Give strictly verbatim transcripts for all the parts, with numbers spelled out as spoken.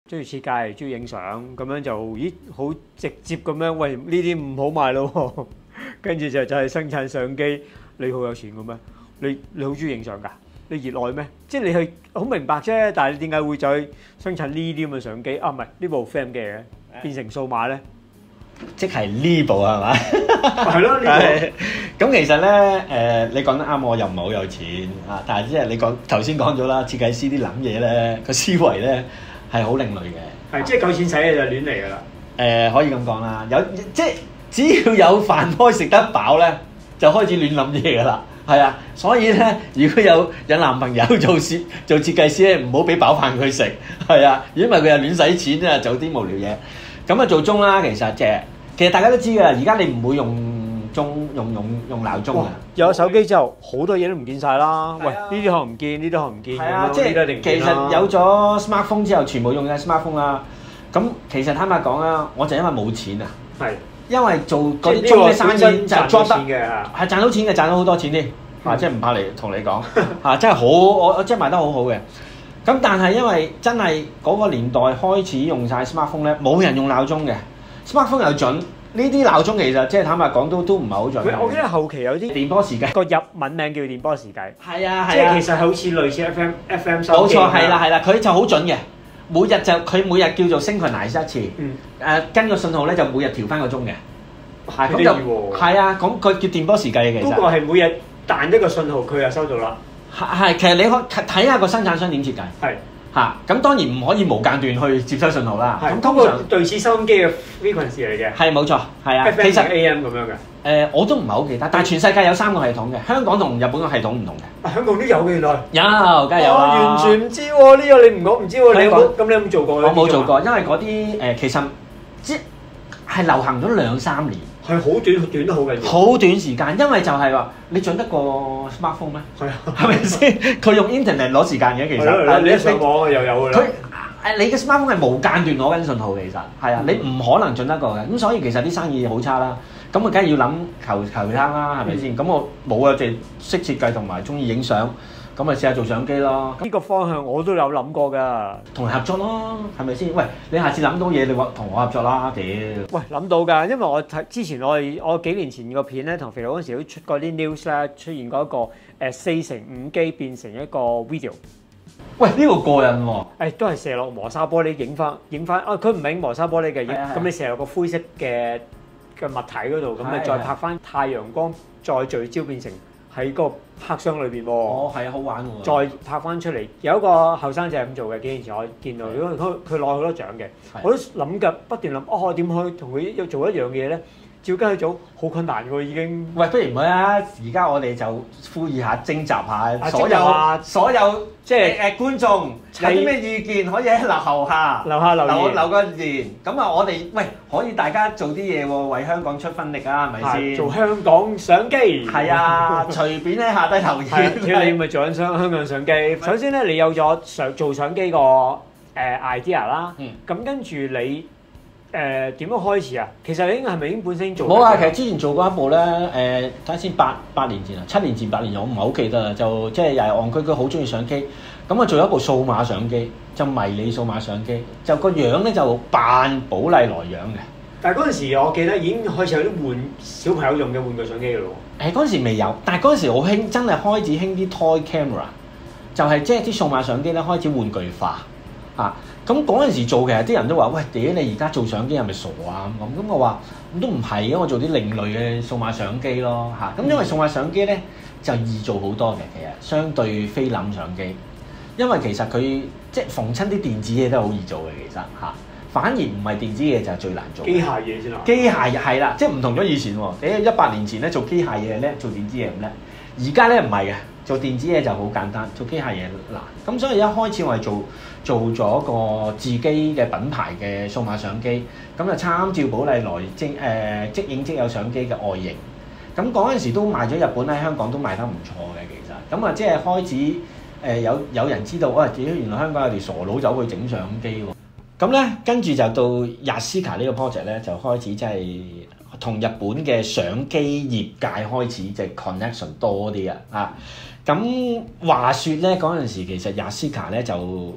中意設計，中意影相，咁樣就咦好直接咁樣，喂呢啲唔好賣咯喎，跟住就就係生產相機，你好有錢嘅咩？你你好中意影相㗎？你熱愛咩？即係你係好明白啫，但係你點解會再生產呢啲咁嘅相機？啊唔係呢部 film 嘅變成數碼咧？ 即係呢部係嘛？ 係咯，呢部。咁其實咧，誒、呃、你講得啱，我又唔係好有錢啊，但係即係你講頭先講咗啦，設計師啲諗嘢咧，個思維咧係好另類嘅。 係即係夠錢使嘅就亂嚟㗎啦。 誒、呃、可以咁講啦，有即係只要有飯開食得飽咧，就開始亂諗嘢㗎啦。係啊，所以咧，如果有有男朋友做設做設計師咧，唔好俾飽飯佢食。係啊，因為佢又亂使錢啊，做啲無聊嘢。咁啊做鐘啦，其實即係其實大家都知㗎，而家你唔會用鐘用用用鬧鐘㗎。 有咗手機之後，好多嘢都唔見晒啦。喂，呢啲可能唔見，呢啲可能唔見。 係啊，即係其實有咗 smartphone 之後，全部用緊 smartphone 啦。咁其實坦白講啦，我就因為冇錢啊。係。因為做嗰啲鐘嘅生意就賺到錢嘅，係賺到錢嘅，賺到好多錢添。啊，即係唔怕嚟同你講，啊，真係好，我我真係賣得好好嘅。咁但係因為真係嗰個年代開始用晒 smartphone 咧，冇人用鬧鐘嘅 smartphone 又準，呢啲鬧鐘其實即係坦白講都都唔係好準。 我記得後期有啲電波時計， 個日文名叫電波時計。 係啊係啊， 即係其實好似類似 F M F M 收機。 冇錯，係啦係啦，佢就好準嘅，每日就佢每日叫做 synchronize一次， 嗯， 誒跟個信號咧就每日調翻個鐘嘅，係咁就係啊，咁佢叫電波時計嘅其實。 嗰個係每日彈一個信號，佢就收到啦。 係係，其實你可睇下個生產商點設計。係嚇，咁當然唔可以無間斷去接收信號啦。咁通常類似收音機嘅 frequency 嚟嘅。 係冇錯，係啊。 其實 A M 咁樣嘅。 誒，我都唔係好記得，但係全世界有三個系統嘅，香港同日本嘅系統唔同嘅。 香港都有嘅原來。 有，梗係有啦。 完全唔知喎，呢個你唔講唔知喎。你有冇？咁你有冇做過？ 我冇做過，因為嗰啲誒其實即係流行咗兩三年。 係好短，短得好緊要。 好短時間，因為就係話你準得過 smartphone 咩？係啊，係咪先？佢用 internet 攞時間嘅其實。 你一上網又有㗎啦。 佢誒你嘅 smartphone 係無間斷攞緊信號，其實係啊，你唔可能準得過嘅。咁所以其實啲生意好差啦。咁我梗係要諗求求其他啦，係咪先？咁我冇啊，淨係識設計同埋中意影相。咁咪試下做相機咯。 呢個方向我都有諗過㗎， 同人合作咯，係咪先？喂，你下次諗到嘢，你話同我合作啦，屌！ 喂，諗到㗎，因為我睇之前我係我幾年前個片咧，同肥佬嗰陣時都出過啲 news 咧，出現過一個誒四乘五機變成一個 video。 喂，呢個過癮喎！ 誒，都係射落磨砂玻璃影翻影翻，啊，佢唔係影磨砂玻璃嘅，咁你射落個灰色嘅嘅物體嗰度，咁你再拍翻太陽光，再聚焦變成喺個黑箱裏邊喎。 哦，係啊，好玩喎！ 再拍翻出嚟，有一個後生仔咁做嘅，幾年前我見到，因為佢佢攞好多獎嘅，我都諗㗎，不斷諗，哦，點可以同佢做一樣嘢咧？照跟佢做好困難喎，已經。 喂，不如唔好啊！而家我哋就呼籲下、徵集下所有所有即係誒觀眾有啲咩意見，可以喺樓後下留下留言， 留個言。咁啊，我哋喂可以大家做啲嘢喎，為香港出分力啊，係咪先？ 做香港相機。係啊，隨便喺下低留言。 你咪做緊香香港相機。首先咧，你有咗相做相機個誒 idea 啦，咁跟住你。誒點樣開始啊？其實你應該係咪已經本身做？ 冇啊，其實之前做過一部咧，誒睇下先，八八年前啊，七年前八年前我唔係好記得啦，就即係又係戇居居好中意相機，咁啊做一部數碼相機，就迷你數碼相機，就個樣咧就扮寶麗來樣嘅。 但係嗰陣時我記得已經開始有啲玩小朋友用嘅玩具相機嘅咯喎。 誒嗰陣時未有，但係嗰陣時好興，真係開始興啲 toy camera，就係即係啲數碼相機咧開始玩具化啊。咁嗰陣時做嘅，啲人都話：喂，屌你而家做相機係咪傻啊？咁咁，咁我話咁都唔係嘅，我做啲另類嘅數碼相機咯嚇。咁因為數碼相機咧就易做好多嘅，其實相對菲林相機，因為其實佢即係逢親啲電子嘢都係好易做嘅，其實嚇。反而唔係電子嘢就係最難做。 機械嘢先啊！ 機械係啦，即係唔同咗以前喎。誒一百年前咧做機械嘢叻，做電子嘢唔叻。而家咧唔係嘅，做電子嘢就好簡單，做機械嘢難。咁所以一開始我係做做咗個自己嘅品牌嘅數碼相機，咁就參照寶麗來即誒即影即有相機嘅外形。咁嗰陣時都賣咗日本，喺香港都賣得唔錯嘅其實。咁啊即係開始誒、呃、有有人知道，哇！自己原來香港有條傻佬走去整相機喎。咁咧跟住就到 Yashica 呢個 project 咧，就開始即係同日本嘅相機業界開始即係 connection 多啲啊！啊，咁話説咧嗰陣時其實 Yashica 咧就〜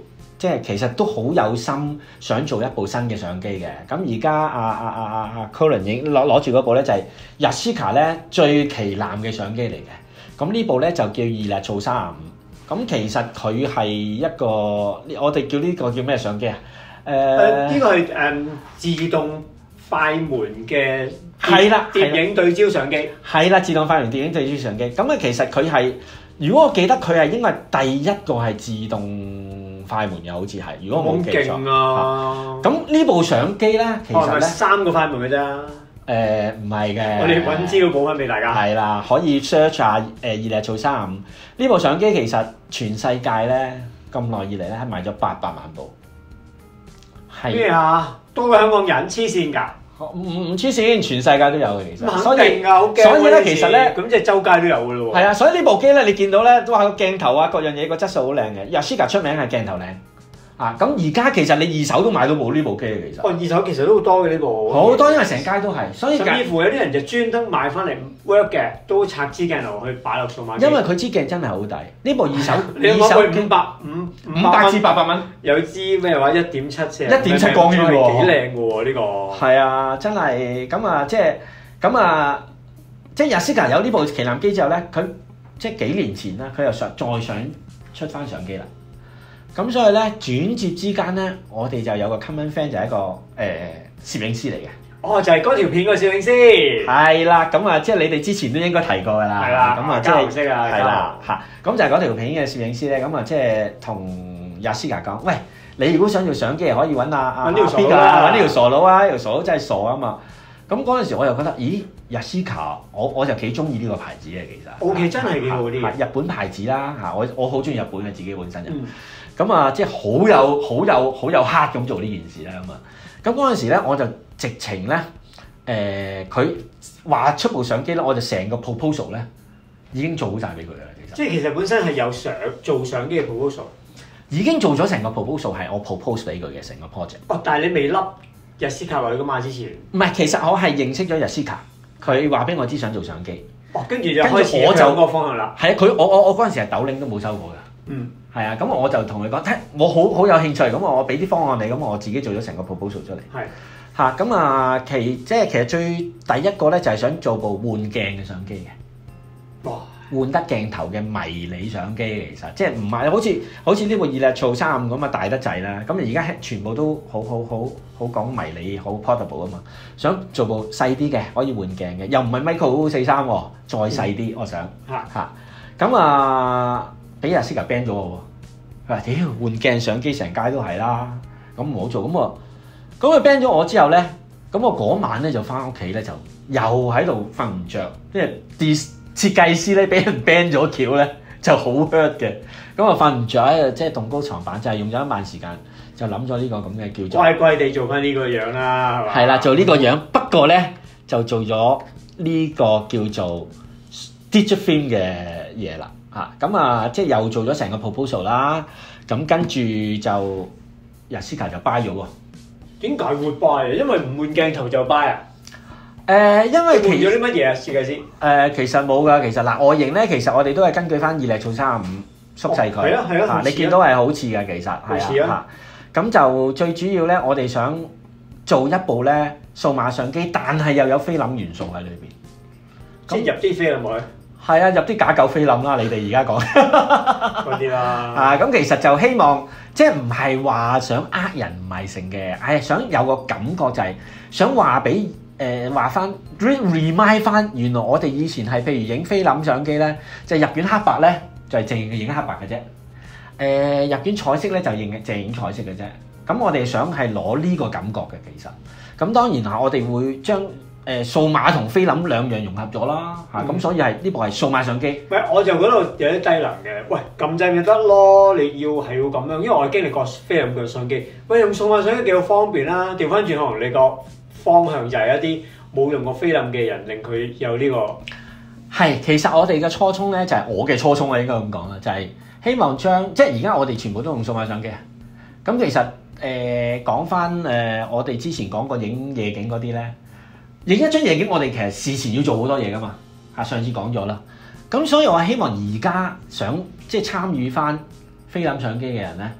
即係其實都好有心想做一部新嘅相機嘅。咁而家阿阿阿阿阿 Colin 已經攞攞住嗰部咧就係 Yashica 咧最旗艦嘅相機嚟嘅。咁呢部咧就叫 Elektro 三十五。咁其實佢係一個我哋叫呢個叫咩相機啊？誒、呃、 呢個係誒自動快門嘅係啦電影對焦相機。 係啦，自動快門電影對焦相機。咁啊，其實佢係如果我記得佢係應該係第一個係自動快門嘅，好似係。如果我冇記錯。 咁勁啊！ 咁呢部相機咧，其實咧、哦、 三個快門嘅啫。 誒唔係嘅。 我哋揾資料補翻俾大家。 係啦，可以 search 下誒 Elektro 三十五呢部相機，其實全世界咧咁耐以嚟咧係賣咗八百萬部。 咩啊？多過香港人黐線㗎？ 唔唔黐線，全世界都有嘅其實。 肯定㗎，好驚。 所以咧，其實咧， 咁即係周街都有㗎咯喎。係啊，所以呢部機咧，你見到咧，都話個鏡頭啊，各樣嘢個質素好靚嘅。Yashica 出名係鏡頭靚啊。咁而家其實你二手都買到冇呢部機嘅其實。 哦，二手其實都好多嘅呢部。 好多，因為成街都係，所以甚至乎有啲人就專登買翻嚟 work 嘅，都拆支鏡頭去擺落數碼機。 因為佢支鏡真係好抵。呢部二手， 你有冇佢五百五五百至八百蚊？ 有支咩話一點七四？ 一點七光圈喎， 幾靚嘅喎呢個。係啊，真係咁啊，即係咁啊，即係 Yashica 有呢部旗艦機之後咧，佢即係幾年前啦，佢又想再想出翻相機啦。咁所以咧轉接之間咧，我哋就有個 common friend 就係一個誒、呃、攝影師嚟嘅。 哦，就係、是、嗰條片個攝影師。係啦，咁啊，即係你哋之前都應該提過㗎啦。係啦，咁啊，即係識啊， 係啦，嚇，咁就係嗰條片嘅攝影師咧，咁啊，即係同 Yashica 講，喂，你如果想做相機，可以揾阿阿邊個啊，揾呢條傻佬啊，呢條傻佬真係傻啊嘛。咁嗰陣時我又覺得，咦 Yashica 我我就幾中意呢個牌子嘅其實。O K， 真係幾好啲。日本牌子啦嚇，我我好中意日本嘅自己本身人。咁啊，即係好有好有好有黑咁做呢件事啦咁啊。咁嗰陣時咧，我就直情咧，誒佢話出部相機咧，我就成個 proposal 咧已經做好晒俾佢啦。其實即係其實本身係有相做相機嘅 proposal，已經做咗成個 proposal 係我 propose 俾佢嘅成個 project。哦，但係你未笠 Yashica 落去噶嘛？之前唔係，其實我係認識咗 Yashica，佢話俾我知想做相機。哦，跟住就開始我就嗰個方向啦。係啊，佢我我我嗰陣時係豆領都冇收過㗎。嗯。係啊，咁我就同佢講，聽我好好有興趣，咁我俾啲方案你，咁我自己做咗成個 proposal 出嚟。係嚇，咁啊其即係其實最第一個咧就係想做部換鏡嘅相機嘅。哇！換得鏡頭嘅迷你相機嘅，其實即係唔係好似好似呢部 Elektro 三十五咁啊大得滯啦。咁而家全部都好好好好講迷你，好 portable 啊嘛。想做部細啲嘅，可以換鏡嘅，又唔係 Micro 四三喎，再細啲，我想嚇嚇。咁啊〜俾 Yashica ban 咗我喎，佢話：屌換鏡相機成街都係啦，咁唔好做。咁我咁佢 ban 咗我之後咧，咁我嗰晚咧就翻屋企咧就又喺度瞓唔着，即係設設計師咧俾人 ban 咗橋咧就好 hurt 嘅。咁我瞓唔着，喺度即係動高床板，就係、是、用咗一晚時間就諗咗呢個咁嘅叫做乖乖地做翻呢個樣啦，係嘛？係啦，做呢個樣，不過咧就做咗呢個叫做 digital film 嘅嘢啦。嚇咁啊，即係又做咗成個 proposal 啦，咁跟住就 Yashica 就 buy 咗喎。點解會 buy 啊？因為唔換鏡頭就 buy 啊？誒、呃，因為換咗啲乜嘢啊？設計師誒，其實冇㗎，其實嗱外形咧，其實我哋都係根據翻Elektro三十五縮細佢。係啊係啊，你見到係好似㗎，其實係啊嚇。咁就最主要咧，我哋想做一部咧數碼相機，但係又有菲林元素喺裏邊。即係入啲菲林落去。係啊，入啲假狗菲林啦！你哋而家講嗰啲啦。啊，咁其實就希望即係唔係話想呃人唔係成嘅，係想有個感覺就係想話俾誒話翻 remind 翻，原來我哋以前係譬如影菲林相機咧，就入卷黑白咧就係淨係影黑白嘅啫。誒、呃、入卷彩色咧就影淨係影彩色嘅啫。咁我哋想係攞呢個感覺嘅其實。咁當然嚇，我哋會將誒數碼同菲林兩樣融合咗啦，嚇咁、嗯、所以係呢部係數碼相機。唔係，我就嗰度有啲低能嘅。喂，撳掣咪得咯，你要係要咁樣，因為我係經歷過菲林嘅相機。喂，用數碼相機幾好方便啦。調翻轉可能你個方向就係一啲冇用過菲林嘅人，令佢有呢、這個。係，其實我哋嘅初衷咧就係、是、我嘅初衷啊，應該咁講啦，就係、是、希望將即係而家我哋全部都用數碼相機啊。咁其實誒講翻誒我哋之前講過影夜景嗰啲咧。影一張夜景，我哋其實事前要做好多嘢噶嘛，啊上次講咗啦，咁所以我希望而家想即係參與翻菲林相機嘅人咧，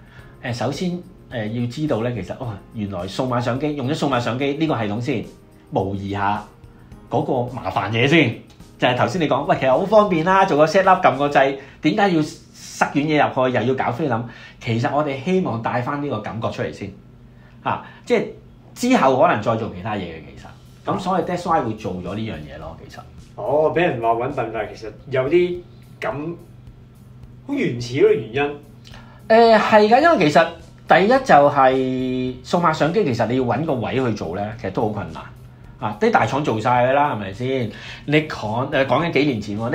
誒首先誒、呃、要知道咧，其實哦原來數碼相機用咗數碼相機呢個系統先模擬下嗰個麻煩嘢先，就係頭先你講，喂其實好方便啦，做個 set up 撳個掣，點解要塞軟嘢入去，又要搞菲林？其實我哋希望帶翻呢個感覺出嚟先嚇、啊，即係之後可能再做其他嘢嘅其實，咁所以 that's why 會做咗呢樣嘢咯，其實。 哦，俾人話揾笨，但係其實有啲咁好原始嘅原因。 誒係㗎，因為其實第一就係數碼相機，其實你要揾個位去做咧，其實都好困難。啊！啲大廠做晒㗎啦，係咪先？Nikon 誒講緊幾年前喎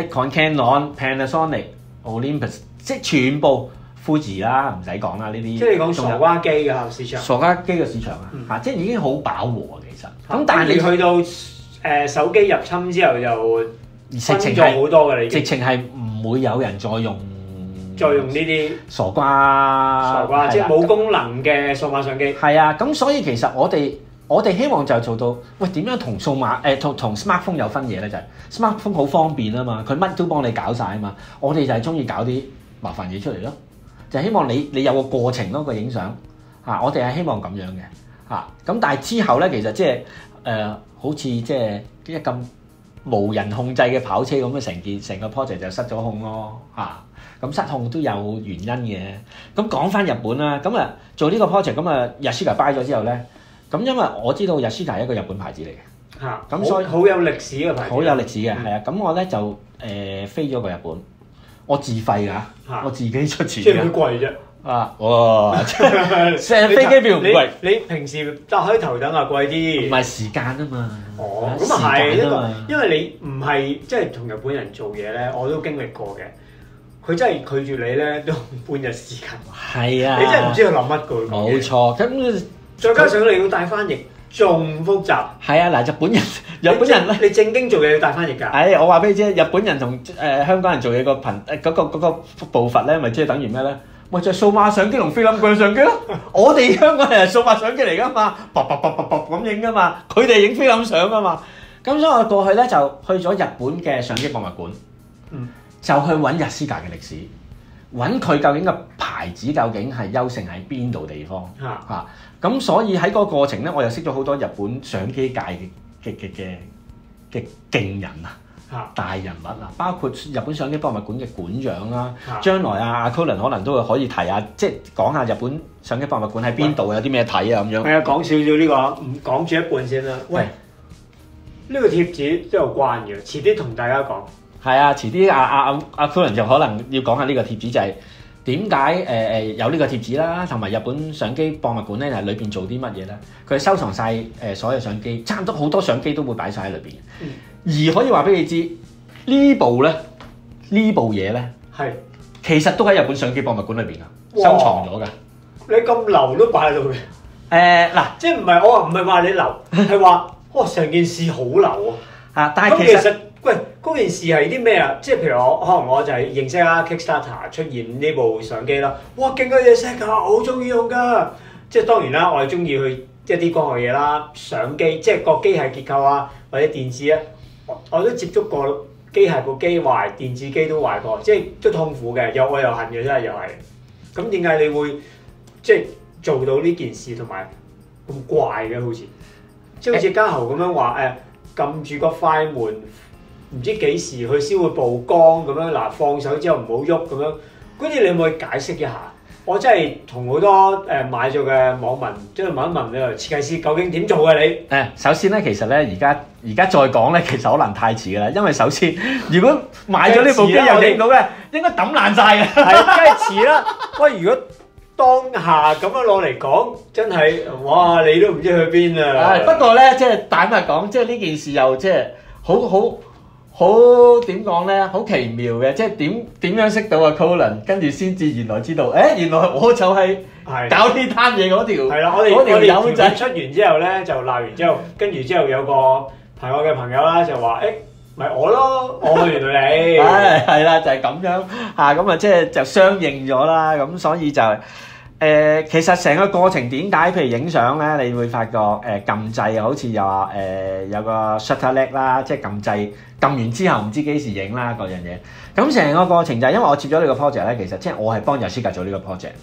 ，Nikon、Canon、Panasonic、Olympus， 即係全部 Fuji 啦，唔使講啦呢啲。 即係你講傻瓜機嘅市場。 傻瓜機嘅市場啊，嚇、嗯！即係已經好飽和啊，其實。咁、嗯、但係你去到誒、呃、手機入侵之後，就分咗好多㗎啦，已經。 直情係唔會有人再用， 再用呢啲傻瓜。 傻瓜，即係冇功能嘅數碼相機。 係啊，咁所以其實我哋。我哋希望就做到，喂點樣同數碼誒同同 smartphone 有分野咧？就係、是、smartphone 好方便啊嘛，佢乜都幫你搞晒啊嘛。我哋就係中意搞啲麻煩嘢出嚟咯，就係、希望你你有個過程咯，個影相嚇。我哋係希望咁樣嘅嚇。咁、啊、但係之後咧，其實即係誒好似即係一咁無人控制嘅跑車咁嘅成件成個 project 就失咗控咯嚇。咁、啊、失控都有原因嘅。咁講翻日本啦，咁啊做呢個 project 咁啊 Yashica buy 咗之後咧。咁因為我知道 Yashica 係一個日本牌子嚟嘅，嚇，咁所以好有歷史嘅牌子， 好有歷史嘅，係啊、嗯。咁我咧就誒、呃、飛咗個日本，我自費㗎，啊、我自己出錢。 即係佢貴啫。 啊，哇！成飛機票唔貴你，你平時搭開頭等啊貴啲。唔係時間啊嘛。 哦，咁啊係呢個，因為你唔係即係同日本人做嘢咧，我都經歷過嘅。佢真係拒絕你咧，都半日時間。 係啊。 你真係唔知佢諗乜㗎。 冇錯，咁。 再加上你要帶翻譯，仲複雜。係啊，嗱，日本人，日本人你正經做嘢要帶翻譯㗎。 唉、哎，我話俾你知，日本人同誒、呃、香港人做嘢個頻誒嗰個嗰、嗰個步伐咧，咪即係等於咩咧？咪就係數碼相機同菲林嘅相機咯。我哋香港人係數碼相機嚟㗎嘛，卜卜卜卜卜咁影㗎嘛，佢哋影菲林相㗎嘛。咁所以我過去咧就去咗日本嘅相機博物館，嗯，就去揾 Yashica嘅歷史。揾佢究竟個牌子究竟係優勝喺邊度地方嚇嚇，咁、啊、所以喺嗰個過程咧，我又識咗好多日本相機界嘅嘅嘅嘅嘅勁人啊嚇大人物啊，包括日本相機博物館嘅館長啦，啊、將來啊阿 Colin 可能都會可以提下，即係講下日本相機博物館喺邊度有啲咩睇啊咁樣。係啊，講少少呢個，唔講住一半先啦。喂，呢個貼紙都有關嘅，遲啲同大家講。係啊，遲啲阿阿阿阿 Colin 就可能要講下呢個貼紙，就係點解誒誒有呢個貼紙啦，同埋日本相機博物館咧係裏邊做啲乜嘢咧？佢收藏晒誒所有相機，差唔多好多相機都會擺晒喺裏邊。嗯、而可以話俾你知呢部咧，呢部嘢咧係其實都喺日本相機博物館裏邊啊，收藏咗㗎。你咁流都擺喺度嘅？誒嗱，即係唔係我話唔係話你流，係話哇成件事好流啊！啊，但係其實。喂，嗰件事係啲咩啊？即係譬如我可能我就係認識啦 Kickstarter 出現呢部相機啦，哇勁嘅嘢 set 㗎，我好中意用㗎。即係當然啦，我係中意去一啲光學嘢啦，相機即係個機械結構啊，或者電子啊，我我都接觸過機械部機壞，電子機都壞過，即係都痛苦嘅，又愛又恨嘅真係又係。咁點解你會即係做到呢件事同埋咁怪嘅好似？即係好似嘉豪咁樣話誒，撳住個快門。唔知幾時佢先會曝光咁樣，嗱放手之後唔好喐咁樣，嗰啲你可唔可以解釋一下？我真係同好多誒買咗嘅網民即係問一問你設計師究竟點做嘅你？誒，首先咧，其實咧而家而家再講咧，其實可能太遲㗎啦，因為首先如果買咗呢部機又影唔到嘅，應該抌爛晒嘅，係梗係遲啦。喂，如果當下咁樣攞嚟講，真係哇，你都唔知去邊啊！不過咧，即係坦白講，即係呢件事又即係好好。好點講咧？好奇妙嘅，即係點點樣識到阿 Colin，跟住先至原來知道，誒、欸、原來我就係搞呢攤嘢嗰條，係啦，我哋我哋友仔出完之後咧就鬧完之後，跟住之後有個朋友嘅朋友啦就話，誒咪我咯，我原來你，係係啦，就係、是、咁樣嚇，咁啊即係就相應咗啦，咁所以就誒、呃、其實成個過程點解？譬如影相咧，你會發覺誒撳掣好似又話誒有個 shutter leg 啦，即係撳掣。撳完之後唔知幾時影啦嗰樣嘢，咁成個過程就係因為我接咗呢個 project 咧，其實即係我係幫 Yashica 做呢個 project，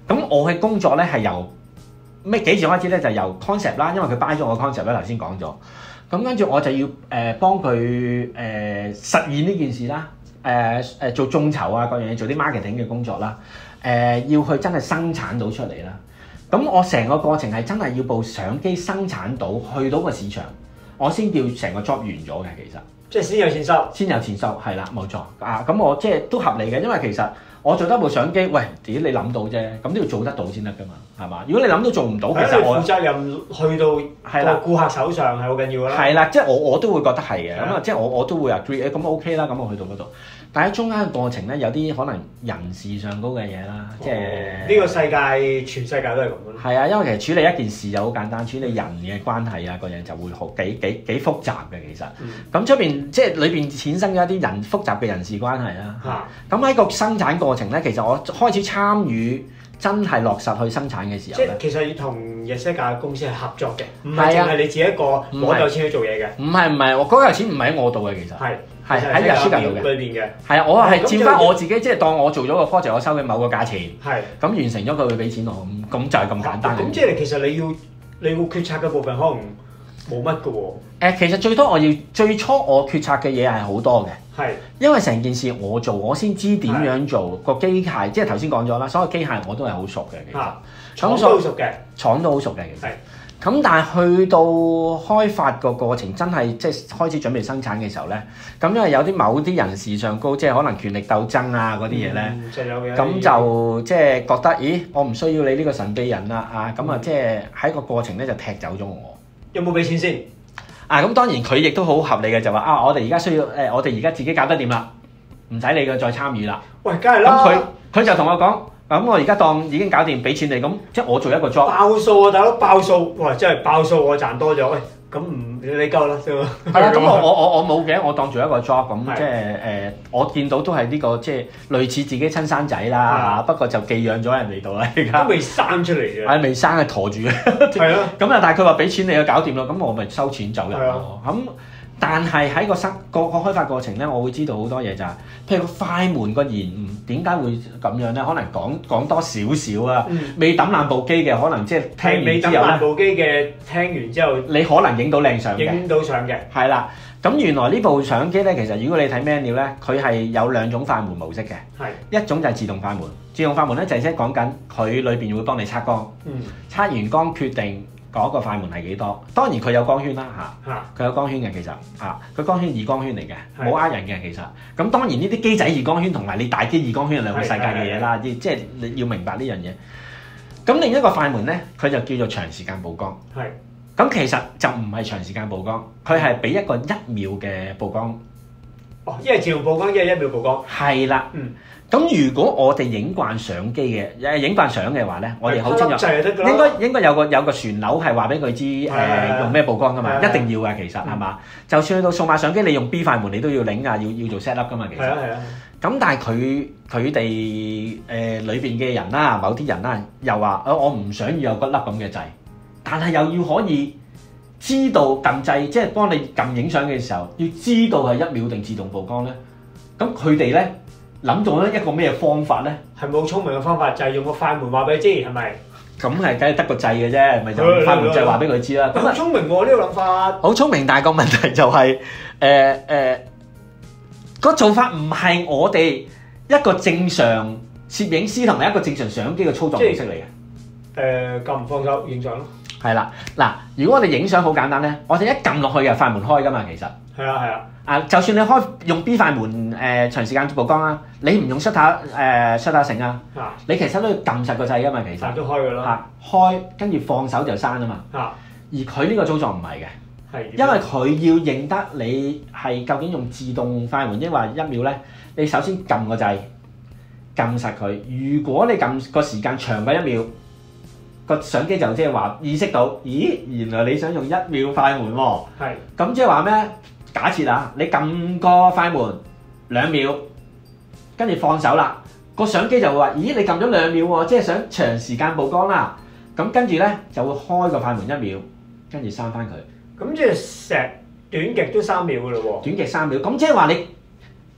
咁我嘅工作咧係由咩幾時開始咧？就由 concept 啦，因為佢 buy 咗我 concept 咧，頭先講咗。咁跟住我就要誒、呃、幫佢誒、呃、實現呢件事啦，誒、呃、誒做眾籌啊各樣嘢，做啲 marketing 嘅工作啦，誒、呃、要去真係生產到出嚟啦。咁我成個過程係真係要部相機生產到去到個市場，我先叫成個 job 完咗嘅，其實。 即係先有錢收， 先有錢收，係啦，冇錯啊。咁我即係都合理嘅，因為其實我做得部相機，喂，屌你諗到啫，咁都要做得到先得噶嘛，係嘛？如果你諗到做唔到，其實我負責任去到個顧客手上係好緊要啦。 係啦，即係我我都會覺得係嘅，咁啊，即係我我都會 agree，咁 OK 啦，咁我去到嗰度。但喺中間嘅過程咧，有啲可能人事上高嘅嘢啦，即係呢個世界全世界都係咁咯。 係啊，因為其實處理一件事就好簡單，處理人嘅關係啊，個樣就會好幾幾幾複雜嘅其實。咁出邊即係裏邊產生咗一啲人複雜嘅人事關係啦。咁喺個生產過程咧，其實我開始參與真係落實去生產嘅時候咧， 即係其實要同日西價公司係合作嘅，唔係淨係你自己一個攞嚿錢去做嘢嘅。唔係唔係，我嗰嚿錢唔係喺我度嘅其實。係。係喺日書價度嘅， 裏邊嘅。 係啊，我係佔翻我自己，即係當我做咗個 project，我收嘅某個價錢。係。咁完成咗佢會俾錢我，咁咁就係咁簡單。 咁即係其實你要你要決策嘅部分可能冇乜嘅喎。 誒，其實最多我要最初我決策嘅嘢係好多嘅。係。因為成件事我做，我先知點樣做個機械，即係頭先講咗啦，所有機械我都係好熟嘅。其實。 廠都好熟嘅。 廠都好熟嘅，其實。咁但係去到開發個過程真係即係開始準備生產嘅時候咧，咁因為有啲某啲人事上高，即係可能權力鬥爭啊嗰啲嘢咧，咁、嗯、就即係覺得，咦，我唔需要你呢個神秘人啦啊，咁啊即係喺個過程咧就踢走咗我。 有冇俾錢先？ 啊，咁當然佢亦都好合理嘅，就話啊，我哋而家需要誒、呃，我哋而家自己搞得掂啦，唔使你嘅再參與啦。 喂，梗係啦。 咁佢佢就同我講。咁我而家當已經搞掂，俾錢你，咁即係我做一個 job。 爆數啊，大佬爆數！哇，真係爆數，我賺多咗。喂，咁唔你夠啦，係啦，咁我我我我冇嘅，我當做一個 job 咁，即係誒，我見到都係呢個即係類似自己親生仔啦，不過就寄養咗人哋度啦，而家都未生出嚟嘅。 係未生係陀住嘅。係咯。咁啊，但係佢話俾錢你就搞掂啦，咁我咪收錢走人咯。咁但係喺個生個個開發過程咧，我會知道好多嘢就係，譬如個快門個延誤點解會咁樣咧？可能講講多少少啊，嗯、未抌爛部機嘅，可能即係聽完之後咧，未抌爛部機嘅聽完之後，你可能影到靚相嘅，影到相嘅，係啦。咁原來呢部相機咧，其實如果你睇 menu 咧，佢係有兩種快門模式嘅，係一種就係自動快門，自動快門咧就係即係講緊佢裏邊會幫你測光，嗯、測完光決定。嗰個快門係幾多？當然佢有光圈啦嚇，佢有光圈嘅其實嚇，佢光圈二光圈嚟嘅，冇呃人嘅其實。咁當然呢啲機仔二光圈同埋你大機二光圈係兩個世界嘅嘢啦，即係你要明白呢樣嘢。咁另一個快門咧，佢就叫做長時間曝光。係。咁其實就唔係長時間曝光，佢係俾一個一秒嘅曝光。哦，一係自動曝光，一係一秒曝光。係啦。嗯。咁如果我哋影慣相機嘅，誒影慣相嘅話咧，我哋好清楚，應該應該有個有個旋鈕係話俾佢知誒用咩曝光噶嘛，一定要嘅其實係嘛？就算去到數碼相機，你用 B 快門你都要擰啊，要要做 set up 噶嘛其實。係啊係啊。咁但係佢佢哋誒裏邊嘅人啦，某啲人啦，又話誒我唔想要有骨粒咁嘅掣，但係又要可以知道撳掣，即係幫你撳影相嘅時候，要知道係一秒定自動曝光咧。咁佢哋咧。諗到咧一個咩方法咧？係冇聰明嘅方法，就係、是、用個快門話俾你知，係咪？咁係梗係得個掣嘅啫，咪就快門掣話俾佢知啦。咁好聰明喎呢、這個諗法。好聰明，但係個問題就係誒誒個做法唔係我哋一個正常攝影師同埋一個正常相機嘅操作模式嚟嘅。誒撳唔放手影相咯。係啦，嗱，如果我哋影相好簡單咧，我哋一撳落去嘅快門開噶嘛，其實。係啊係啊。啊，就算你開用 B 快門誒、呃、長時間曝光啊，你唔用 shutter 誒 shutter 繩啊，啊你其實都要撳實個掣噶嘛，其實。都開㗎啦。啊，開跟住放手就閂啊嘛。啊。而佢呢個操作唔係嘅，係。因為佢要認得你係究竟用自動快門，抑或一秒咧，你首先撳個掣，撳實佢。如果你撳個時間長過一秒，個相機就即係話意識到，咦，原來你想用一秒快門喎。係。咁即係話咩？假設啊，你撳個快門兩秒，跟住放手啦，個相機就會話：咦，你撳咗兩秒喎，即係想長時間曝光啦。咁跟住咧就會開個快門一秒，跟住閂翻佢。咁即係成短極都三秒噶咯喎。短極三秒，咁即係話你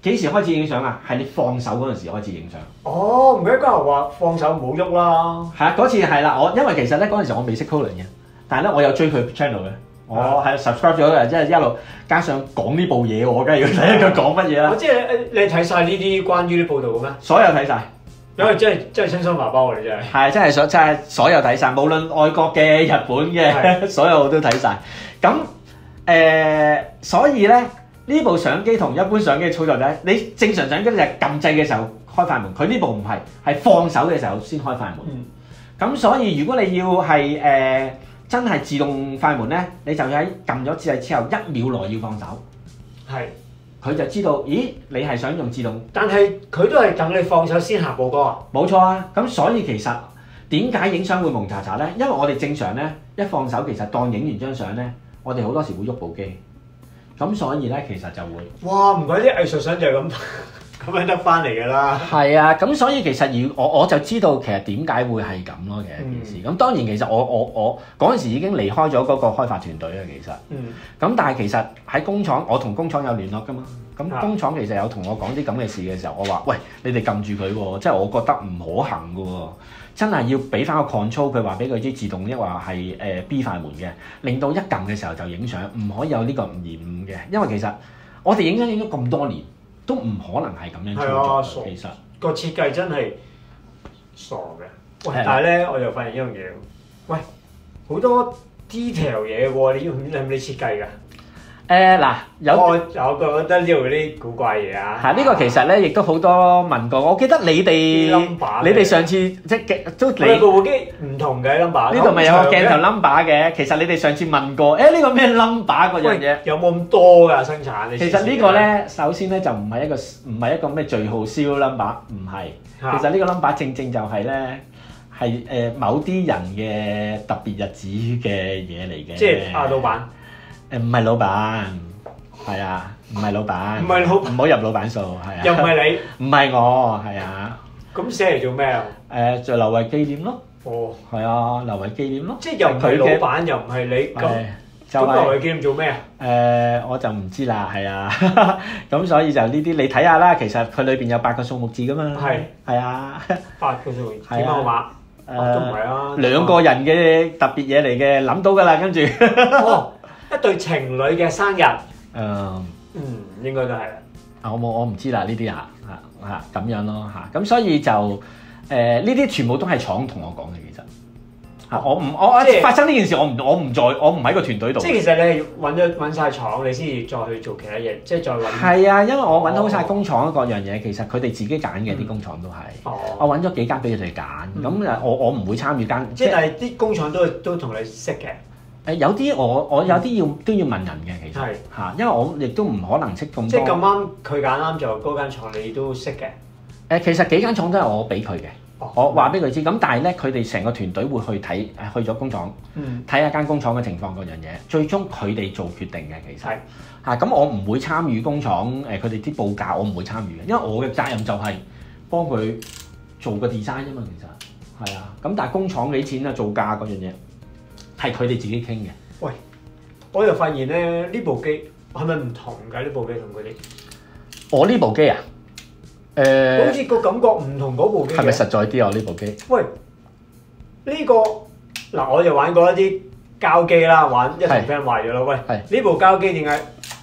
幾時開始影相啊？係你放手嗰陣時開始影相。 哦，唔記得嗰日話放手唔好喐啦。 係啊，嗰次係啦，我因為其實咧嗰陣時我未識 Colin 嘅，但係咧我有追佢 channel 嘅，我係 subscribe 咗嘅，即係一路加上講呢部嘢，我梗係要睇下佢講乜嘢啦。 即係你睇晒呢啲關於啲報道嘅咩？ 所有睇晒。 因為真係真係親生爸爸喎，你真係。 係真係所真係所有睇晒，無論外國嘅、日本嘅，所有我都睇晒。咁誒、呃，所以咧呢部相機同一般相機嘅操作咧，你正常相機就係撳掣嘅時候開快門，佢呢部唔係，係放手嘅時候先開快門。咁、嗯、所以如果你要係誒、呃、真係自動快門咧，你就要喺撳咗掣之後一秒內要放手。係。佢就知道，咦？你係想用自動， 但係佢都係等你放手先行步歌啊！ 冇錯啊！咁所以其實點解影相會蒙查查咧？因為我哋正常咧一放手，其實當影完張相咧，我哋好多時會喐部機，咁所以咧其實就會哇！唔怪啲藝術相就係咁咁樣得翻嚟㗎啦。 係啊，咁所以其實要我我就知道其實點解會係咁咯，其實件事。咁、嗯、當然其實我我我嗰陣時已經離開咗嗰個開發團隊啦，其實。嗯。咁但係其實喺工廠，我同工廠有聯絡㗎嘛。咁工廠其實有同我講啲咁嘅事嘅時候，我話：喂，你哋撳住佢喎，即係我覺得唔可行㗎喎，真係要俾翻個 control，佢話俾佢知自動，抑或係誒 B 快門嘅，令到一撳嘅時候就影相，唔可以有呢個唔延誤嘅，因為其實我哋影相影咗咁多年，都唔可能係咁樣操作。其實個設計真係傻嘅。喂，但係咧，我又發現一樣嘢，喂，好多 detail 嘢喎，你要你係咪你設計㗎？誒嗱，有我我覺得呢度啲古怪嘢啊！ 係呢個其實咧，亦都好多問過。我記得你哋你哋上次即係都你部部機唔同嘅 number， 呢度咪有個鏡頭 number 嘅。其實你哋上次問過，誒呢個咩 number 嗰樣嘢？ 有冇咁多㗎生產？ 其實呢個咧，首先咧就唔係一個唔係一個咩序號 serial number，唔係。其實呢個 number 正正就係咧係誒某啲人嘅特別日子嘅嘢嚟嘅。 即係啊，老闆。 誒唔係老闆，係啊，唔係老闆， 唔係老， 唔好入老闆數，係啊， 又唔係你， 唔係我，係啊。 咁寫嚟做咩啊？ 誒，就留為紀念咯。 哦， 係啊，留為紀念咯。 即係又唔係老闆，又唔係你，咁咁留為紀念做咩啊？ 誒，我就唔知啦，係啊。咁所以就呢啲你睇下啦，其實佢裏邊有八個數目字噶嘛。係。係啊。 八個數目字，電話號碼。誒，都唔係啊。 兩個人嘅特別嘢嚟嘅，諗到㗎啦，跟住。 哦。一對情侶嘅生日，誒， 嗯， 應該都係啦。 啊，我冇，我唔知啦，呢啲啊，嚇嚇咁樣咯嚇，咁所以就誒呢啲全部都係廠同我講嘅，其實嚇我唔我即係發生呢件事，我唔我唔在，我唔喺個團隊度。 即係其實你係揾咗揾曬廠，你先至再去做其他嘢，即係再揾。 係啊，因為我揾好晒工廠嗰樣嘢，其實佢哋自己揀嘅啲工廠都係。哦。我揾咗幾間俾佢哋揀，咁誒我我唔會參與間。 即係但係啲工廠都都同你識嘅。 誒有啲我我有啲要都要問人嘅，其實嚇，因為我亦都唔可能識咁多。 即係咁啱佢揀啱就嗰間廠，你都識嘅。 誒其實幾間廠都係我俾佢嘅， 哦、 我話俾佢知。咁但係咧，佢哋成個團隊會去睇，去咗工廠，睇下間工廠嘅情況嗰樣嘢。最終佢哋做決定嘅，其實嚇咁、嗯、我唔會參與工廠誒佢哋啲報價，我唔會參與嘅，因為我嘅責任就係幫佢做個 design 啫嘛。其實係啊，咁但係工廠幾錢啊？造價嗰樣嘢。係佢哋自己傾嘅。 喂，我又發現咧，呢部機係咪唔同㗎？呢部機同佢哋。我呢部機啊？誒、呃。 好似個感覺唔同嗰部機。係咪實在啲啊？呢部機？ 喂，呢、呢個嗱，我就玩過一啲膠機啦，玩一台 friend 壞咗啦。喂，呢部膠機點解？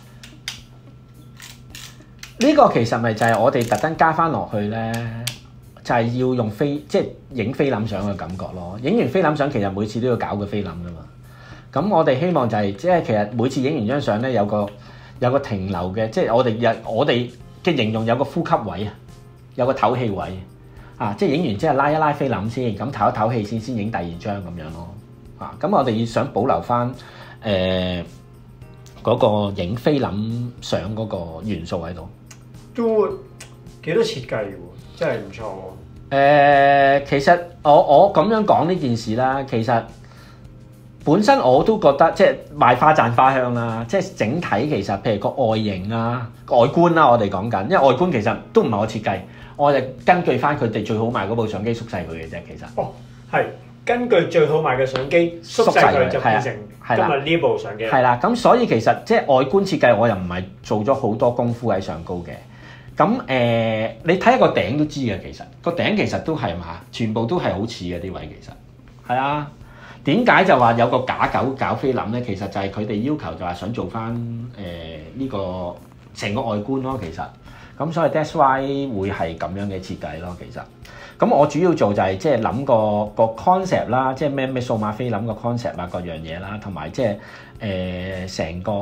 呢個其實咪就係我哋特登加翻落去咧。就係要用菲即係影菲林相嘅感覺咯，影完菲林相其實每次都要搞個菲林噶嘛。咁我哋希望就係、是、即係其實每次影完張相咧有個有個停留嘅，即係我哋日我哋嘅形容有個呼吸位啊，有個唞氣位啊，即係影完之後拉一拉菲林先，咁唞一唞氣先，先影第二張咁樣咯。啊，咁我哋要想保留翻誒嗰個影菲林相嗰個元素喺度， 都幾多設計喎。真係唔錯喎！誒、 呃，其實我我咁樣講呢件事啦，其實本身我都覺得即係賣花讚花香啦，即係整體其實譬如個外形啊、外觀啦，我哋講緊，因為外觀其實都唔係我設計，我就根據翻佢哋最好賣嗰部相機縮細佢嘅啫，其實。哦，係根據最好賣嘅相機縮細佢就變成今日呢部相機。係啦， 咁所以其實即係外觀設計，我又唔係做咗好多功夫喺上高嘅。 咁誒、呃，你睇下個頂都知嘅，其實個頂其實都係嘛，全部都係好似嘅啲位，其實係啊。點解就話有個假狗搞菲林咧？其實就係佢哋要求就係想做翻誒呢個成個外觀咯，其實咁所以 that's why 會係咁樣嘅設計咯，其實咁我主要做就係即係諗個個 concept 啦，即係咩咩數碼菲林個 concept 啊，各樣嘢啦，同埋即係誒成個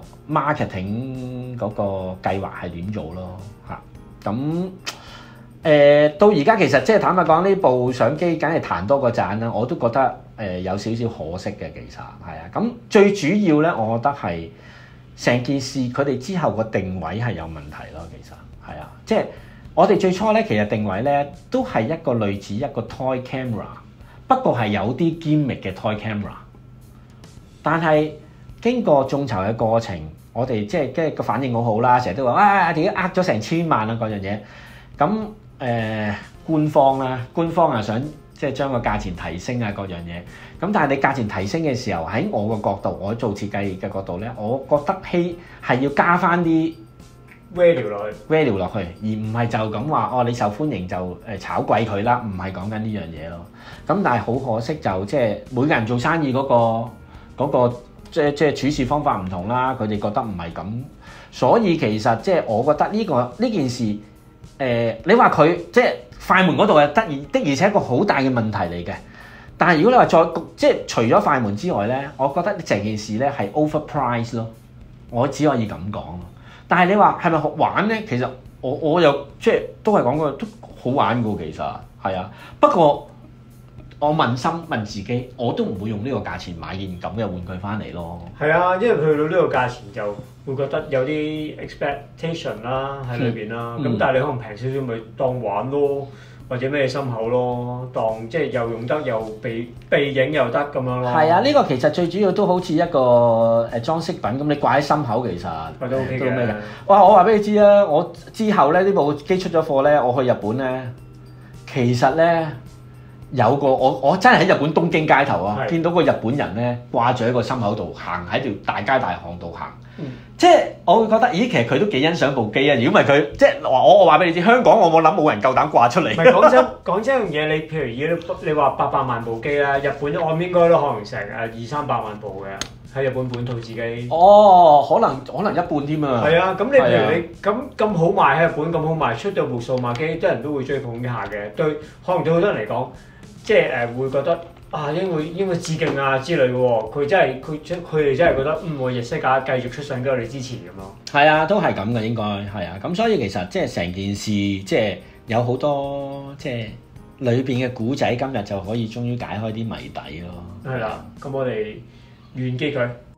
marketing 嗰個計劃係點做咯嚇。咁誒、呃、到而家其實即係坦白講，呢部相機梗係彈多過讚啦，我都覺得誒、呃、有少少可惜嘅，其實係啊。咁最主要咧，我覺得係成件事佢哋之後個定位係有問題咯，其實係啊，即係。我哋最初咧，其實定位咧都係一個類似一個 toy camera，不過係有啲 gimmick 嘅 toy camera。但係經過眾籌嘅過程，我哋即係即係個反應好好啦，成日都話啊，自己呃咗成千萬啊嗰樣嘢。咁誒、呃、官方啦，官方啊想即係將個價錢提升啊各樣嘢。咁但係你價錢提升嘅時候，喺我個角度，我做設計嘅角度咧，我覺得希係要加翻啲 value 落去 value 落去，而唔係就咁話哦，你受歡迎就誒炒貴佢啦，唔係講緊呢樣嘢咯。咁但係好可惜就即係每個人做生意嗰、嗰個嗰、嗰個即係即係處事方法唔同啦，佢哋覺得唔係咁，所以其實即係我覺得呢、呢個呢件事誒、呃，你話佢即係快門嗰度係得意的，而且一個好大嘅問題嚟嘅。但係如果你話再即係除咗快門之外咧，我覺得成件事咧係 overprice 咯，我只可以咁講。但係你話係咪好玩咧？其實我我又即係都係講過都好玩㗎，其實係啊。不過我問心問自己，我都唔會用呢個價錢買件咁嘅玩具翻嚟咯。 係啊，因為去到呢個價錢就會覺得有啲 expectation 啦喺裏邊啦。咁、嗯、但係你可能平少少咪當玩咯，或者咩心口咯，當即係又用得又備備影又得咁樣咯。係啊，呢、呢個其實最主要都好似一個誒裝飾品咁，你掛喺心口其實都 OK 嘅。 咩嘅？哇！我話俾你知啊，我之後咧呢部機出咗貨咧，我去日本咧，其實咧有個我我真係喺日本東京街頭啊，見到個日本人咧掛住喺個心口度行喺條大街大巷度行。嗯、即係我會覺得，咦，其實佢都幾欣賞部機啊！如果唔係佢，即係我我話俾你知，香港我冇諗冇人夠膽掛出嚟。唔係講真講真樣嘢，你譬如而你話八百萬部機啦，日本我諗應該都可能成誒二三百萬部嘅喺日本本土自己。哦，可能可能一半添啊。係啊，咁你譬如你咁咁好賣喺日本咁好賣，出到部數碼機，啲人都會追捧一下嘅。對，可能對好多人嚟講，即係誒、呃、會覺得。啊，應會應該致敬啊之類嘅喎，佢真係佢佢哋真係覺得嗯，我亦識架繼續出相俾我哋支持咁咯。係啊，都係咁嘅應該係啊，咁所以其實即係成件事即係有好多即係裏邊嘅古仔，今日就可以終於解開啲謎底咯。係啦，咁我哋完結佢。